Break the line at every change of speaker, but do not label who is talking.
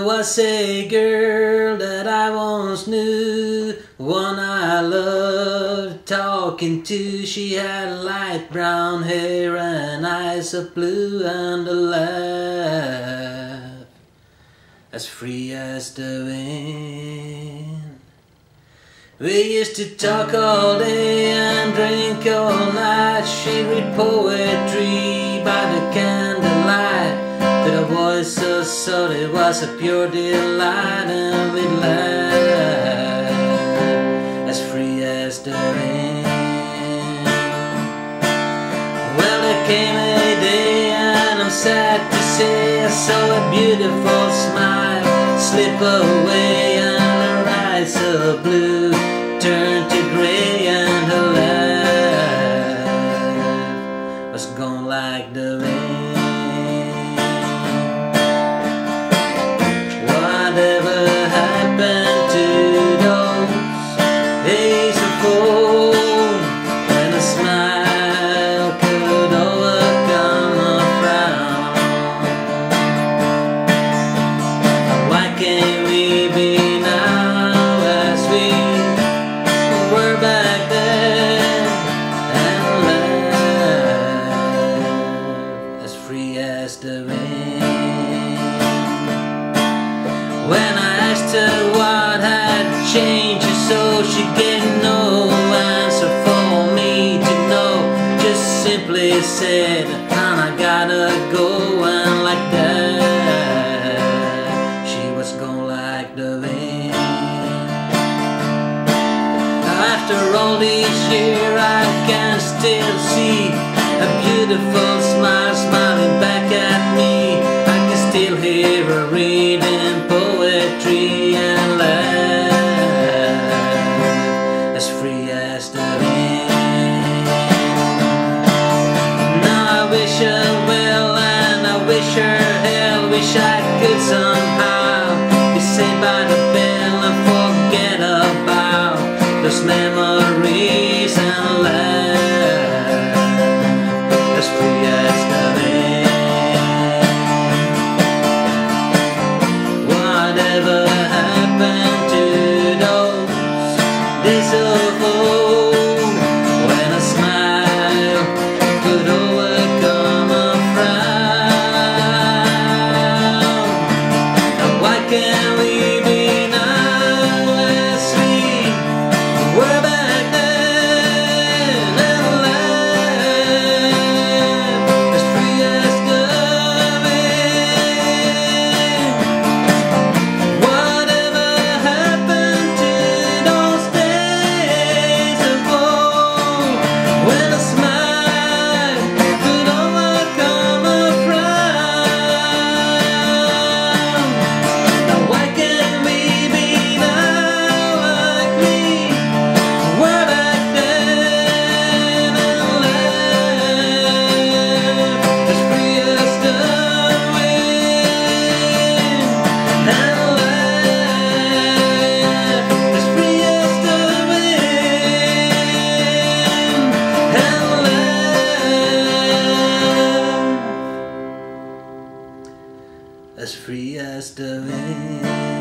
was a girl that I once knew, one I loved talking to. She had light brown hair and eyes of blue and a laugh as free as the wind. We used to talk all day and drink all night. She'd read poetry by the candlelight, with a voice so soft it was a pure delight, and we'd laugh as free as the wind. Well, there came a day, and I'm sad to say I saw a beautiful smile slip away, and her eyes so blue turned to grey, and her laugh was gone like the wind. Whatever happened to those days of old, when a smile could overcome a frown? Why can't we be now as we were back then, and laugh as free as the wind? When I asked her what had changed her so, she gave no answer for me to know. Just simply said, "Hon, I gotta go," and like that she was gone like the wind. After all these years, I can still see a beautiful smile smiling back at me. I can still hear her reading poetry and laugh as free as the wind. Now I wish her well and I wish her hell. Wish I could somehow be saved by the bell and forget about those memories and laugh as free as the wind. Whatever happened to those days of old, when a smile could overcome a frown? And why can't we be now as we were back then, and laugh as free as the wind? Whatever happened to those days of old, when a smile could overcome a frown? Now why can't we be now like we were back then, and laugh as free as the wind, and laugh as free as the wind, and laugh as free as the wind.